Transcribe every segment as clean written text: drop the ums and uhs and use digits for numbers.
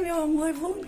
meu amor, bom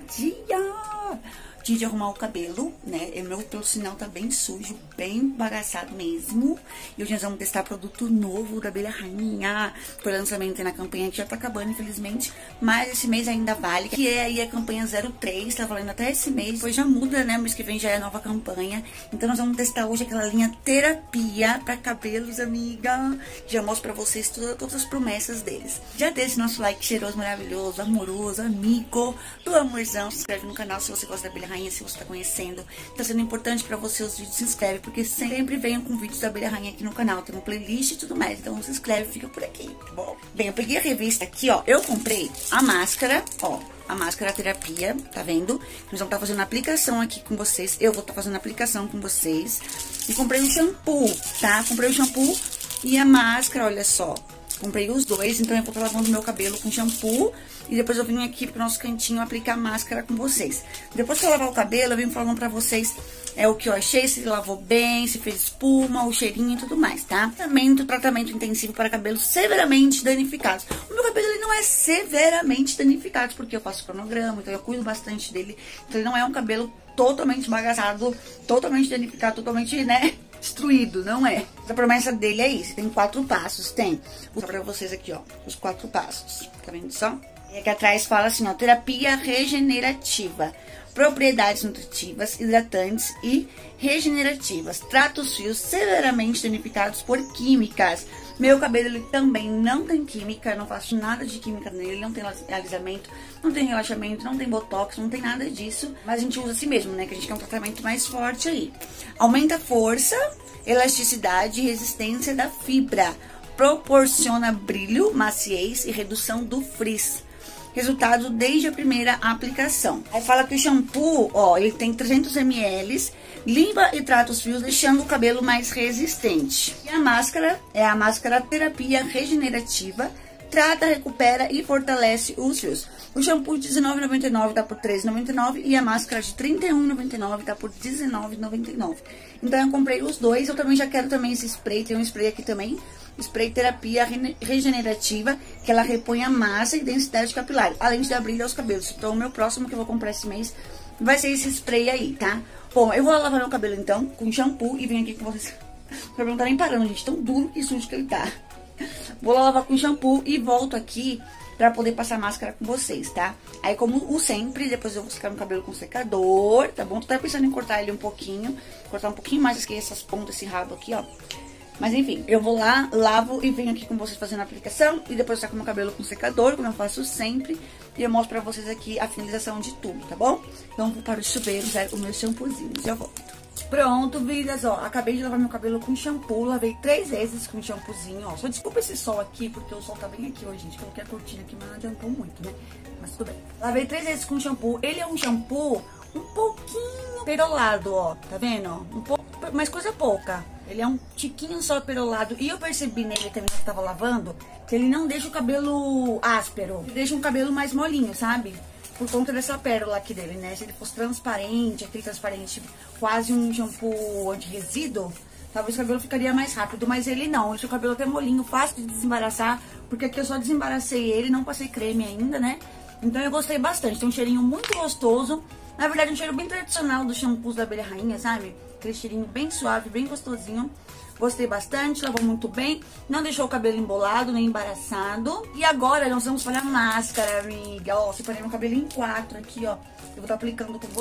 dia! Dia de arrumar o cabelo, né? O meu, pelo sinal, tá bem sujo, bem bagaçado mesmo. E hoje nós vamos testar produto novo da Abelha Rainha. Foi lançamento na campanha que já tá acabando, infelizmente. Mas esse mês ainda vale, que é aí a campanha 03, tá valendo até esse mês. Depois já muda, né? Mês que vem já é a nova campanha. Então nós vamos testar hoje aquela linha terapia pra cabelos, amiga. Já mostro pra vocês todas as promessas deles. Já deixa nosso like cheiroso, maravilhoso, amoroso, amigo do amorzão. Se inscreve no canal se você gosta da Abelha Rainha, se você tá conhecendo, tá sendo importante pra você os vídeos, se inscreve, porque sempre venho com vídeos da Abelha Rainha aqui no canal, tem uma playlist e tudo mais, então se inscreve, fica por aqui, tá bom? Bem, eu peguei a revista aqui, ó, eu comprei a máscara, ó, a máscara terapia, tá vendo? Nós vamos estar fazendo a aplicação aqui com vocês, eu vou estar fazendo a aplicação com vocês, e comprei um shampoo, tá? Comprei o shampoo e a máscara, olha só. Comprei os dois, então eu vou estar lavando meu cabelo com shampoo. E depois eu vim aqui pro nosso cantinho aplicar máscara com vocês. Depois que eu lavar o cabelo, eu venho falando pra vocês o que eu achei, se lavou bem, se fez espuma, o cheirinho e tudo mais, tá? Tratamento intensivo para cabelos severamente danificados. O meu cabelo, ele não é severamente danificado, porque eu faço cronograma, então eu cuido bastante dele. Então ele não é um cabelo totalmente bagaçado, totalmente danificado, totalmente, né, destruído, não é. A promessa dele é isso, tem 4 passos, tem. Vou mostrar pra vocês aqui, ó, os 4 passos, tá vendo só? E aqui atrás fala assim, ó, terapia regenerativa, propriedades nutritivas, hidratantes e regenerativas, trata os fios severamente danificados por químicas. Meu cabelo, ele também não tem química, eu não faço nada de química nele, não tem alisamento, não tem relaxamento, não tem botox, não tem nada disso. Mas a gente usa assim mesmo, né, que a gente quer um tratamento mais forte aí. Aumenta a força, elasticidade e resistência da fibra, proporciona brilho, maciez e redução do frizz. Resultado desde a primeira aplicação. Aí fala que o shampoo, ó, ele tem 300 ml, limpa e trata os fios, deixando o cabelo mais resistente. E a máscara é a máscara terapia regenerativa, trata, recupera e fortalece os fios. O shampoo de R$19,99 tá por R$13,99 e a máscara de R$31,99 tá por R$19,99. Então eu comprei os dois, eu também já quero também esse spray, tem um spray aqui também, spray terapia regenerativa, que ela repõe a massa e densidade capilar, além de dar brilho aos cabelos. Então o meu próximo que eu vou comprar esse mês vai ser esse spray aí, tá? Bom, eu vou lavar meu cabelo então com shampoo e venho aqui com vocês. O cabelo não tá nem parando, gente, tão duro e sujo que ele tá. Vou lavar com shampoo e volto aqui pra poder passar máscara com vocês, tá? Aí, como o sempre, depois eu vou secar meu cabelo com secador, tá bom? Tô até pensando em cortar ele um pouquinho, cortar um pouquinho mais aqui essas pontas, esse rabo aqui, ó. Mas enfim, eu vou lá, lavo e venho aqui com vocês fazendo a aplicação. E depois eu seco meu cabelo com secador, como eu faço sempre. E eu mostro pra vocês aqui a finalização de tudo, tá bom? Então, vou para o chuveiro usar o meu shampoozinho, já volto. Pronto, vidas, ó, acabei de lavar meu cabelo com shampoo, lavei 3 vezes com shampoozinho, ó. Só desculpa esse sol aqui, porque o sol tá bem aqui hoje, gente. Coloquei a cortina aqui, mas não adiantou muito, né? Mas tudo bem. Lavei 3 vezes com shampoo. Ele é um shampoo um pouquinho perolado, ó. Tá vendo, ó? Um pouco, mas coisa pouca. Ele é um tiquinho só perolado. E eu percebi nele também, que eu tava lavando, que ele não deixa o cabelo áspero. Ele deixa um cabelo mais molinho, sabe? Por conta dessa pérola aqui dele, né? Se ele fosse transparente, aquele transparente, quase um shampoo anti-resíduo, talvez o cabelo ficaria mais rápido. Mas ele não, ele deixa o cabelo até molinho, fácil de desembaraçar. Porque aqui eu só desembaracei ele, não passei creme ainda, né? Então eu gostei bastante, tem um cheirinho muito gostoso. Na verdade, um cheiro bem tradicional dos shampoos da Abelha Rainha, sabe? Aquele cheirinho bem suave, bem gostosinho. Gostei bastante, lavou muito bem. Não deixou o cabelo embolado, nem embaraçado. E agora nós vamos fazer a máscara, amiga. Ó, separei meu cabelo em 4 aqui, ó. Eu vou estar aplicando com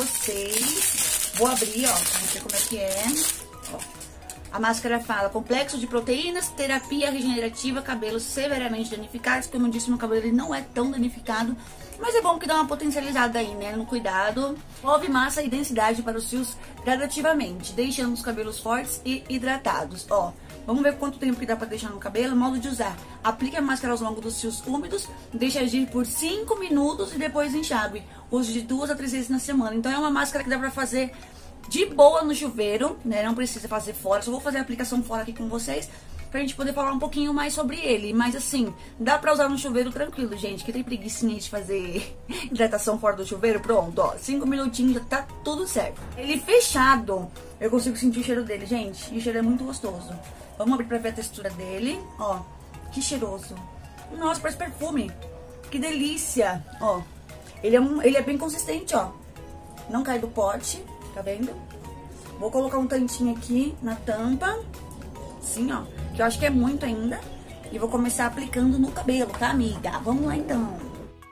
vocês. Vou abrir, ó, pra ver como é que é. Ó. A máscara fala complexo de proteínas, terapia regenerativa, cabelos severamente danificados. Como eu disse, meu cabelo ele não é tão danificado, mas é bom que dá uma potencializada aí, né, no cuidado. Move massa e densidade para os fios gradativamente, deixando os cabelos fortes e hidratados. Ó, vamos ver quanto tempo que dá pra deixar no cabelo. Modo de usar: aplique a máscara aos longos dos fios úmidos, deixe agir por 5 minutos e depois enxague. Use de 2 a 3 vezes na semana. Então é uma máscara que dá pra fazer de boa no chuveiro, né? Não precisa fazer fora. Só vou fazer a aplicação fora aqui com vocês, pra gente poder falar um pouquinho mais sobre ele. Mas assim, dá pra usar no chuveiro tranquilo, gente. Que tem preguicinha de fazer hidratação fora do chuveiro. Pronto, ó, 5 minutinhos já tá tudo certo. Ele fechado, eu consigo sentir o cheiro dele, gente. E o cheiro é muito gostoso. Vamos abrir pra ver a textura dele. Ó, que cheiroso. Nossa, parece perfume. Que delícia. Ó, Ele é bem consistente, ó. Não cai do pote, tá vendo? Vou colocar um tantinho aqui na tampa, assim, ó, que eu acho que é muito ainda. E vou começar aplicando no cabelo, tá, amiga? Vamos lá, então.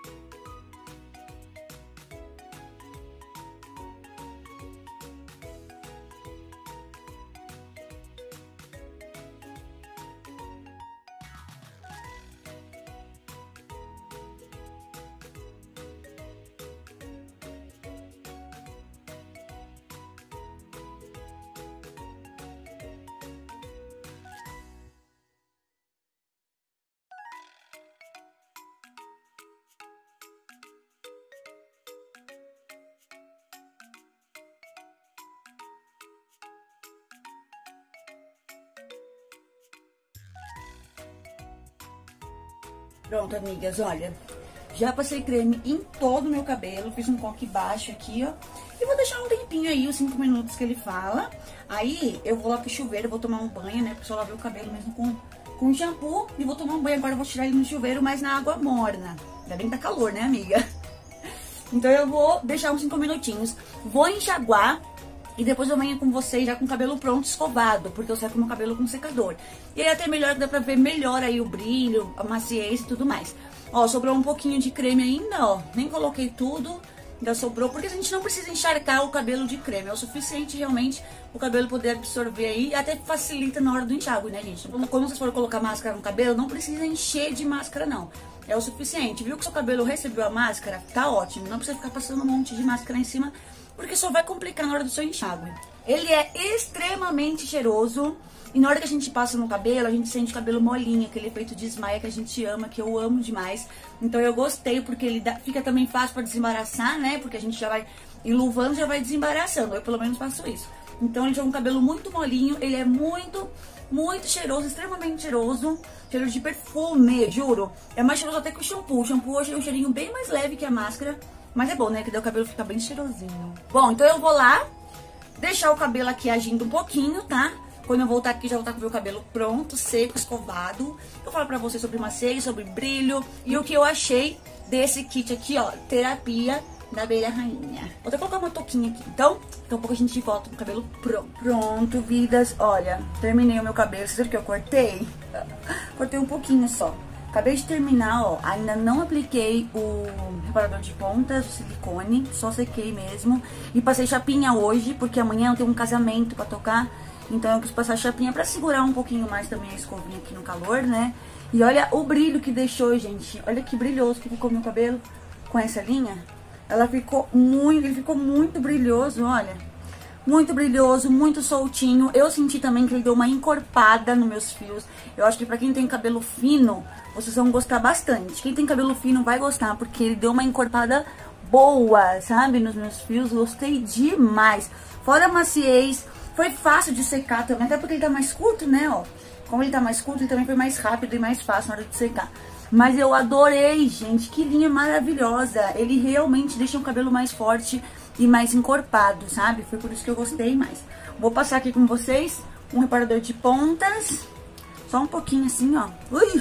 Pronto, amigas, olha, já passei creme em todo o meu cabelo, fiz um coque baixo aqui, ó, e vou deixar um tempinho aí, os 5 minutos que ele fala. Aí eu vou lá pro chuveiro, vou tomar um banho, né, porque só lavei o cabelo mesmo com shampoo, e vou tomar um banho. Agora eu vou tirar ele no chuveiro, mas na água morna, ainda bem que tá calor, né, amiga? Então eu vou deixar uns 5 minutinhos, vou enxaguar. E depois eu venho com vocês já com o cabelo pronto, escovado, porque eu seco meu cabelo com secador. E aí até melhor, dá pra ver melhor aí o brilho, a maciez e tudo mais. Ó, sobrou um pouquinho de creme ainda, ó. Nem coloquei tudo, ainda sobrou, porque a gente não precisa encharcar o cabelo de creme. É o suficiente realmente o cabelo poder absorver aí, e até facilita na hora do enxágue, né, gente? Quando vocês forem colocar máscara no cabelo, não precisa encher de máscara, não. É o suficiente. Viu que seu cabelo recebeu a máscara? Tá ótimo. Não precisa ficar passando um monte de máscara em cima, porque só vai complicar na hora do seu enxágue. Ele é extremamente cheiroso. E na hora que a gente passa no cabelo, a gente sente o cabelo molinho, aquele efeito de esmaia que a gente ama, que eu amo demais. Então eu gostei, porque ele fica também fácil pra desembaraçar, né? Porque a gente já vai enluvando, já vai desembaraçando. Eu pelo menos faço isso. Então ele tem um cabelo muito molinho, ele é muito cheiroso, extremamente cheiroso. Cheiro de perfume, juro. É mais cheiroso até que o shampoo. O shampoo hoje é um cheirinho bem mais leve que a máscara. Mas é bom, né? Que daí o cabelo fica bem cheirosinho. Bom, então eu vou lá deixar o cabelo aqui agindo um pouquinho, tá? Quando eu voltar aqui, já vou estar com o meu cabelo pronto, seco, escovado. Eu falo pra vocês sobre maciez, sobre brilho e o que eu achei desse kit aqui, ó, terapia da abelha rainha. Vou até colocar uma touquinha aqui. Então, daqui a pouco a gente volta com o cabelo pronto. Pronto, vidas. Olha, terminei o meu cabelo. Vocês viram que eu cortei? Cortei um pouquinho só. Acabei de terminar, ó. Ainda não apliquei o reparador de pontas, o silicone. Só sequei mesmo. E passei chapinha hoje, porque amanhã eu tenho um casamento pra tocar. Então eu quis passar chapinha pra segurar um pouquinho mais também a escovinha aqui no calor, né? E olha o brilho que deixou, gente. Olha que brilhoso que ficou meu cabelo com essa linha. Ele ficou muito brilhoso, olha. Muito brilhoso, muito soltinho. Eu senti também que ele deu uma encorpada nos meus fios. Eu acho que pra quem tem cabelo fino, vocês vão gostar bastante. Quem tem cabelo fino vai gostar, porque ele deu uma encorpada boa, sabe? Nos meus fios, gostei demais. Fora a maciez, foi fácil de secar também, até porque ele tá mais curto, né, ó. Como ele tá mais curto, ele também foi mais rápido e mais fácil na hora de secar. Mas eu adorei, gente, que linha maravilhosa. Ele realmente deixa o cabelo mais forte e mais encorpado, sabe? Foi por isso que eu gostei mais. Vou passar aqui com vocês um reparador de pontas. Só um pouquinho assim, ó. Ui!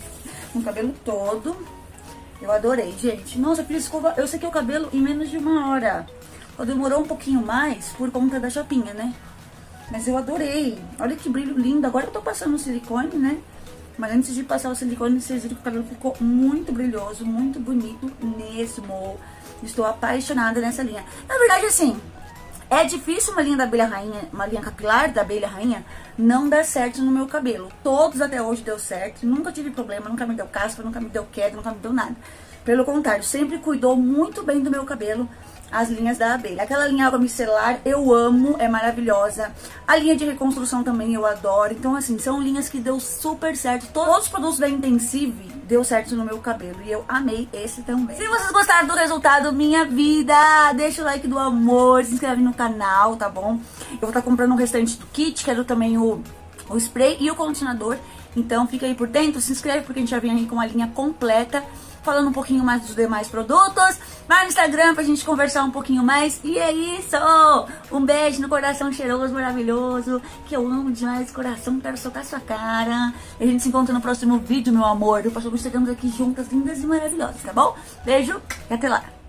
No cabelo todo. Eu adorei, gente. Nossa, eu fiz escova. Eu sequei o cabelo em menos de 1 hora. Só demorou um pouquinho mais por conta da chapinha, né? Mas eu adorei. Olha que brilho lindo. Agora eu tô passando o silicone, né? Mas antes de passar o silicone, vocês viram que o cabelo ficou muito brilhoso, muito bonito mesmo. Estou apaixonada nessa linha. Na verdade, assim, é difícil uma linha da abelha rainha, uma linha capilar da abelha rainha, não dar certo no meu cabelo. Todos até hoje deu certo, nunca tive problema, nunca me deu caspa, nunca me deu queda, nunca me deu nada. Pelo contrário, sempre cuidou muito bem do meu cabelo as linhas da abelha. Aquela linha água micelar eu amo, é maravilhosa. A linha de reconstrução também eu adoro. Então, assim, são linhas que deu super certo. Todos os produtos da Intensive deu certo no meu cabelo e eu amei esse também. Se vocês gostaram do resultado, minha vida, deixa o like do amor, se inscreve no canal, tá bom? Eu vou estar comprando o restante do kit, quero também o spray e o condicionador. Então fica aí por dentro, se inscreve porque a gente já vem aí com a linha completa, falando um pouquinho mais dos demais produtos. Vai no Instagram pra gente conversar um pouquinho mais. E é isso! Um beijo no coração cheiroso, maravilhoso, que eu amo demais esse coração, quero soltar sua cara. E a gente se encontra no próximo vídeo, meu amor. Eu passo estaremos aqui juntas, lindas e maravilhosas, tá bom? Beijo e até lá!